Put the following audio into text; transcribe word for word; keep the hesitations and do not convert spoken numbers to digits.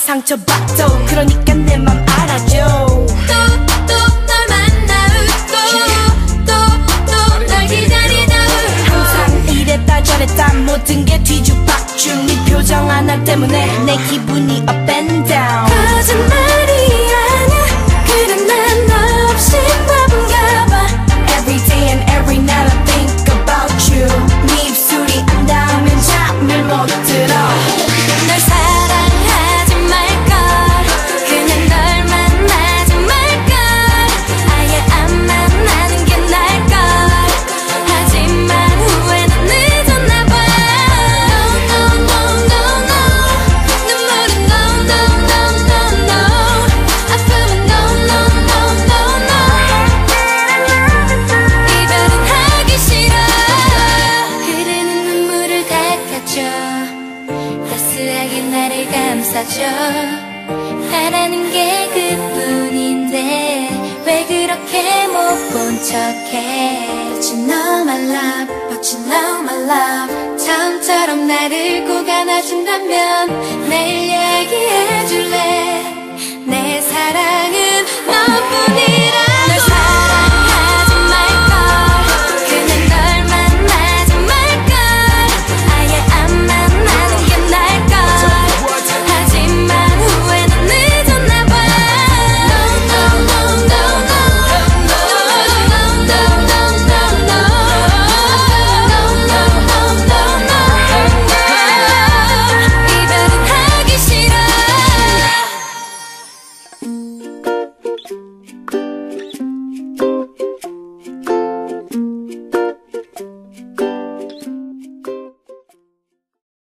상처받도 그러니까 내 맘 알아줘. 또 또 널 만나 웃고 또 또 널 기다리다 울고 항상 이랬다 저랬다 모든 게 뒤죽박죽 네 표정 하나 때문에 내 기분이 up and down. 거짓말이 아냐 그래 난 너 없이 바쁜가 봐. Every day and every night I think about you. 네 입술이 안 닿으면 잠을 못 들어. 널 사랑하지 말걸 그냥 널 만나지 말걸 아예 안 만나는 게 나을걸 하지만 후회는 늦었나봐. No no no no no 눈물은 no no no no no 아픔은 no no no no no 이별은 하기 싫어. 흐르는 눈물을 닦아줘 따스하게 나를 감싸줘. 바라는 게 그뿐인데 왜 그렇게 못 본 척해. But you know my love, but you know my love 처음처럼 나를 꼭 안아준다면 내일 얘기해줄래.